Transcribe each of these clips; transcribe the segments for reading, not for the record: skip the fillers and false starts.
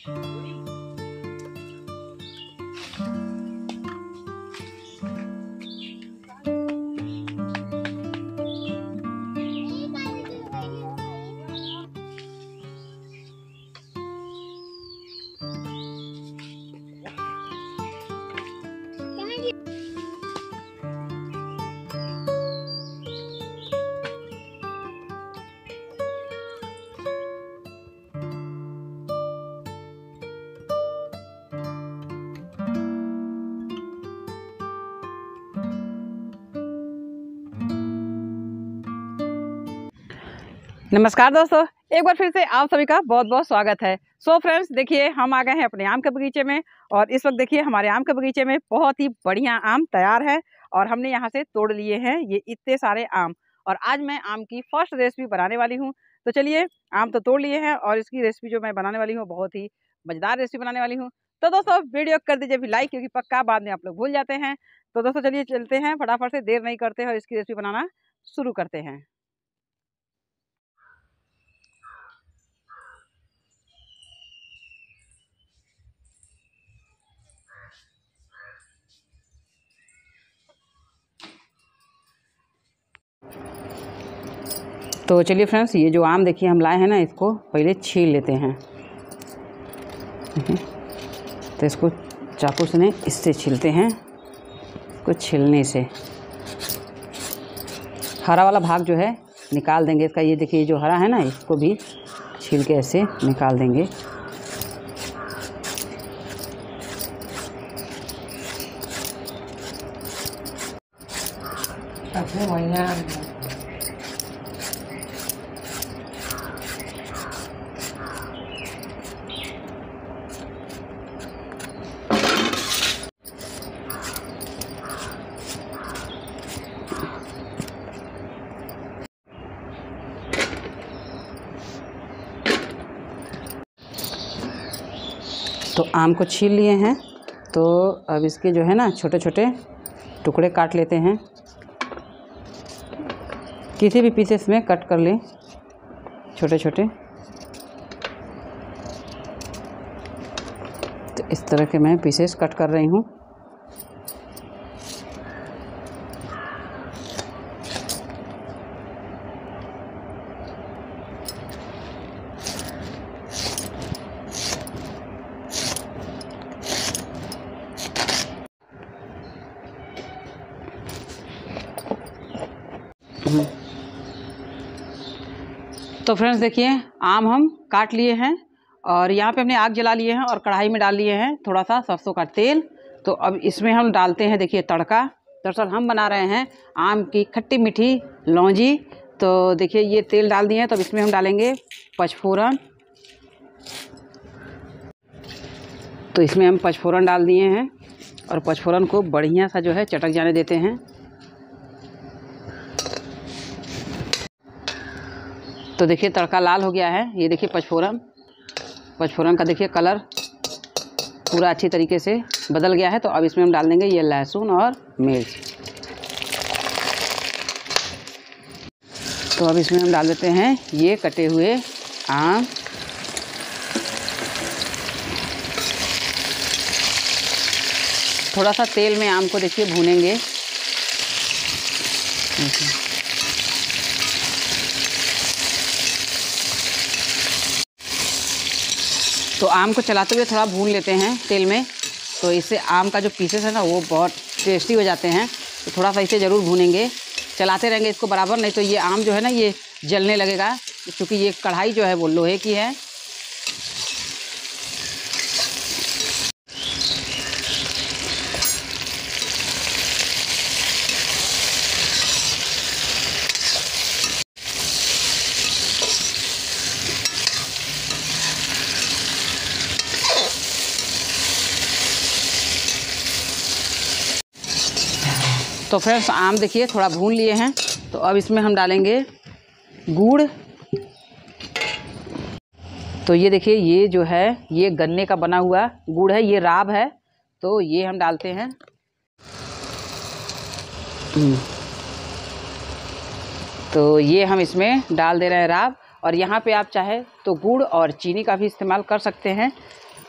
नमस्कार दोस्तों, एक बार फिर से आप सभी का बहुत बहुत स्वागत है। सो फ्रेंड्स, देखिए हम आ गए हैं अपने आम के बगीचे में और इस वक्त देखिए हमारे आम के बगीचे में बहुत ही बढ़िया आम तैयार है और हमने यहाँ से तोड़ लिए हैं ये इतने सारे आम। और आज मैं आम की फर्स्ट रेसिपी बनाने वाली हूँ। तो चलिए, आम तो तोड़ लिए हैं और इसकी रेसिपी जो मैं बनाने वाली हूँ बहुत ही मज़ेदार रेसिपी बनाने वाली हूँ। तो दोस्तों वीडियो कर दीजिए भी लाइक, क्योंकि पक्का बाद में आप लोग भूल जाते हैं। तो दोस्तों चलिए चलते हैं, फटाफट से देर नहीं करते हैं और इसकी रेसिपी बनाना शुरू करते हैं। तो चलिए फ्रेंड्स, ये जो आम देखिए हम लाए हैं ना, इसको पहले छील लेते हैं। तो इसको चाकू से नहीं, इससे छीलते हैं। इसको छीलने से हरा वाला भाग जो है निकाल देंगे इसका। ये देखिए जो हरा है ना, इसको भी छील के ऐसे निकाल देंगे। तो आम को छील लिए हैं, तो अब इसके जो है ना छोटे छोटे टुकड़े काट लेते हैं। किसी भी पीसेस में कट कर लें छोटे छोटे। तो इस तरह के मैं पीसेस कट कर रही हूँ। तो फ्रेंड्स देखिए, आम हम काट लिए हैं और यहाँ पे हमने आग जला लिए हैं और कढ़ाई में डाल लिए हैं थोड़ा सा सरसों का तेल। तो अब इसमें हम डालते हैं देखिए तड़का। दरअसल हम बना रहे हैं आम की खट्टी मीठी लौंजी। तो देखिए ये तेल डाल दिए हैं, तो अब इसमें हम डालेंगे पचफोरन। तो इसमें हम पचफोरन डाल दिए हैं और पचफोरन को बढ़िया सा जो है चटक जाने देते हैं। तो देखिए तड़का लाल हो गया है। ये देखिए पचफोरन का देखिए कलर पूरा अच्छी तरीके से बदल गया है। तो अब इसमें हम डाल देंगे ये लहसुन और मिर्च। तो अब इसमें हम डाल देते हैं ये कटे हुए आम। थोड़ा सा तेल में आम को देखिए भूनेंगे। तो आम को चलाते हुए थोड़ा भून लेते हैं तेल में। तो इससे आम का जो पीसेस है ना वो बहुत टेस्टी हो जाते हैं। तो थोड़ा सा इसे ज़रूर भूनेंगे, चलाते रहेंगे इसको बराबर, नहीं तो ये आम जो है ना ये जलने लगेगा, क्योंकि ये कढ़ाई जो है वो लोहे की है। तो फ्रेंड्स आम देखिए थोड़ा भून लिए हैं। तो अब इसमें हम डालेंगे गुड़। तो ये देखिए ये जो है ये गन्ने का बना हुआ गुड़ है, ये राब है। तो ये हम डालते हैं। तो ये हम इसमें डाल दे रहे हैं राब। और यहाँ पे आप चाहे तो गुड़ और चीनी का भी इस्तेमाल कर सकते हैं।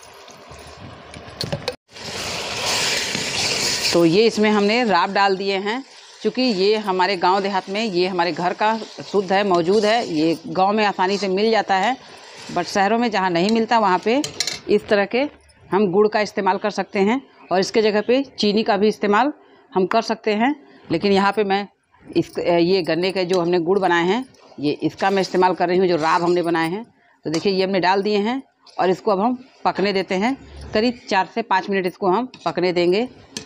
तो ये इसमें हमने राब डाल दिए हैं, क्योंकि ये हमारे गांव देहात में ये हमारे घर का शुद्ध है, मौजूद है। ये गांव में आसानी से मिल जाता है, बट शहरों में जहाँ नहीं मिलता वहाँ पे इस तरह के हम गुड़ का इस्तेमाल कर सकते हैं, और इसके जगह पे चीनी का भी इस्तेमाल हम कर सकते हैं। लेकिन यहाँ पे मैं ये गन्ने के जो हमने गुड़ बनाए हैं, ये इसका मैं इस्तेमाल कर रही हूँ, जो राब हमने बनाए हैं। तो देखिए ये हमने डाल दिए हैं, और इसको अब हम पकने देते हैं। करीब 4 से 5 मिनट इसको हम पकने देंगे।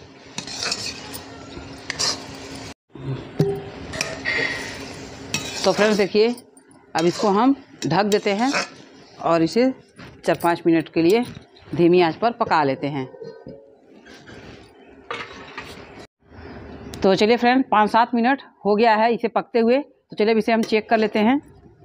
तो फ्रेंड्स देखिए, अब इसको हम ढक देते हैं और इसे 4-5 मिनट के लिए धीमी आंच पर पका लेते हैं। तो चलिए फ्रेंड, 5-7 मिनट हो गया है इसे पकते हुए। तो चलिए अब इसे हम चेक कर लेते हैं।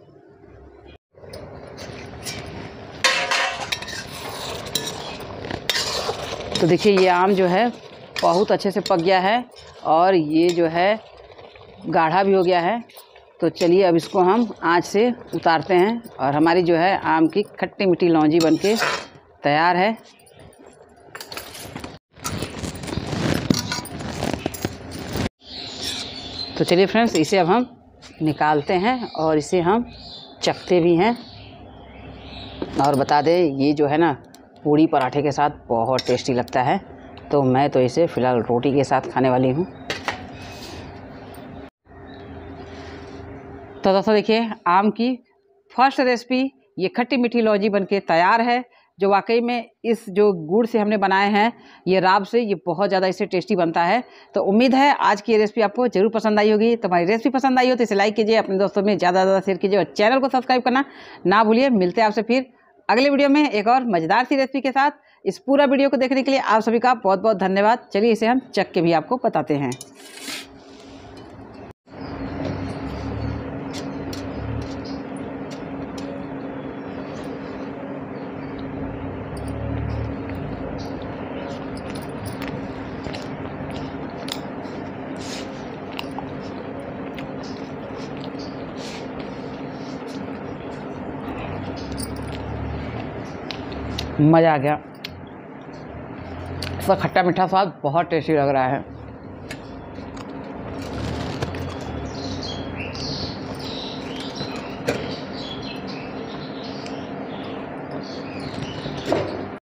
तो देखिए ये आम जो है बहुत अच्छे से पक गया है, और ये जो है गाढ़ा भी हो गया है। तो चलिए अब इसको हम आंच से उतारते हैं, और हमारी जो है आम की खट्टी मीठी लौंजी बनके तैयार है। तो चलिए फ्रेंड्स, इसे अब हम निकालते हैं और इसे हम चखते भी हैं। और बता दें, ये जो है ना पूड़ी पराठे के साथ बहुत टेस्टी लगता है। तो मैं तो इसे फ़िलहाल रोटी के साथ खाने वाली हूँ। तो दोस्तों देखिए, आम की फर्स्ट रेसिपी ये खट्टी मीठी लौंजी बनके तैयार है, जो वाकई में इस जो गुड़ से हमने बनाए हैं, ये राब से, ये बहुत ज़्यादा इससे टेस्टी बनता है। तो उम्मीद है आज की ये रेसिपी आपको ज़रूर पसंद आई होगी। तो हमारी रेसिपी पसंद आई हो तो इसे लाइक कीजिए, अपने दोस्तों में ज़्यादा से ज़्यादा शेयर कीजिए, और चैनल को सब्सक्राइब करना ना भूलिए। मिलते हैं आपसे फिर अगले वीडियो में एक और मज़ेदार सी रेसिपी के साथ। इस पूरा वीडियो को देखने के लिए आप सभी का बहुत बहुत धन्यवाद। चलिए इसे हम चख के भी आपको बताते हैं। मज़ा आ गया। इसका खट्टा मीठा स्वाद बहुत टेस्टी लग रहा है।